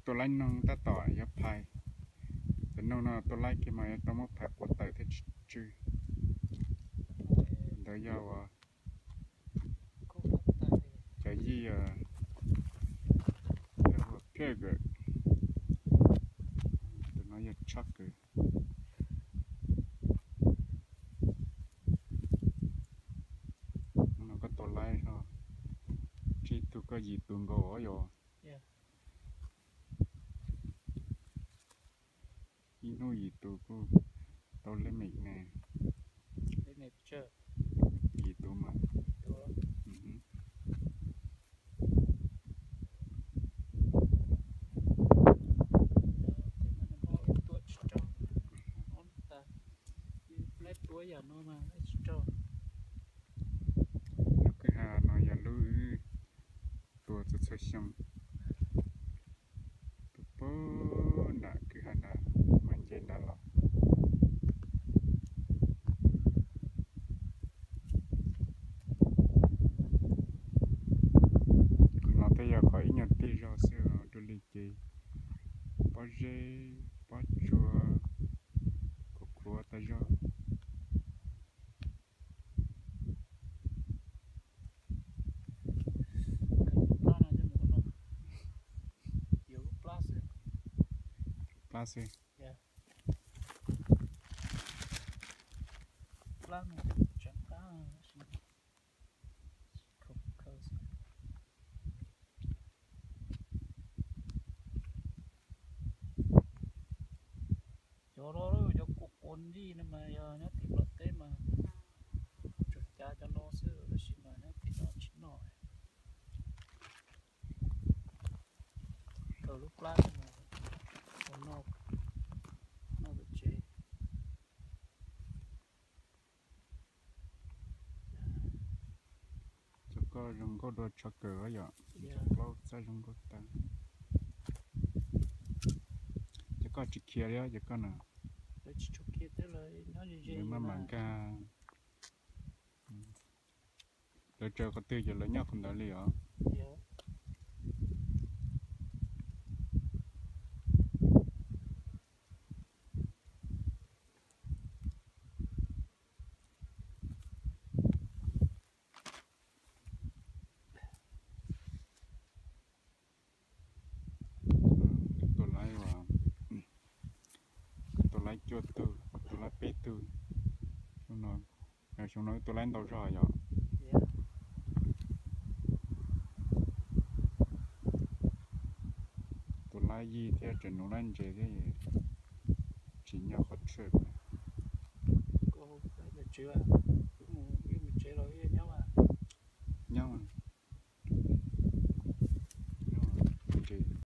ตัวไล่น้องตาต่อยับพายแต่น้องตัวไล่กี่มาต้องมาผักกดเตยที่ชื่อเดี๋ยวยาวจะยี่เพื่อเกิดเดี๋ยวน้อยจะชักเกิดnó có tổ lai thôi chỉ tụi có gì tụi gỗ rồi chỉ nuôi gì tụi cô tôi lấy mệt nè lấy mệt chưa gì tụi mà tuổi giờ nó mà extra nó cứ hà nó giờ lưu tua cho chơi xong tụi bố đã cứ hà đã mình chơi đã lắm còn nó bây giờ khỏi nhận tiền rồi xưa tôi đi chơi bó dê bó chua của ta cho Plastic. Yeah. Plastic chẳng có không close. Chỗ đó rồi chỗ cục cồn gì nữa mà giờ nó tìm được cái mà chụp cha cho nó sửa rồi xin mà nó tìm nó chín nổi. Từ lúc plastic mà nó bị chế cho có rong có đồ cho cửa vậy lâu sao rong có ta cho có chỉ kia đấy cho có nào để chỉ chụp kia tới rồi nó như vậy mà mảng ca để chờ có tiêu giờ lấy nhau không đỡ liền cho tôi lấy bé tôi chúng nó tôi lấy đâu rồi vậy tôi lấy gì theo trình nó lên chơi thế chỉ nhau khó chơi cô lấy được chưa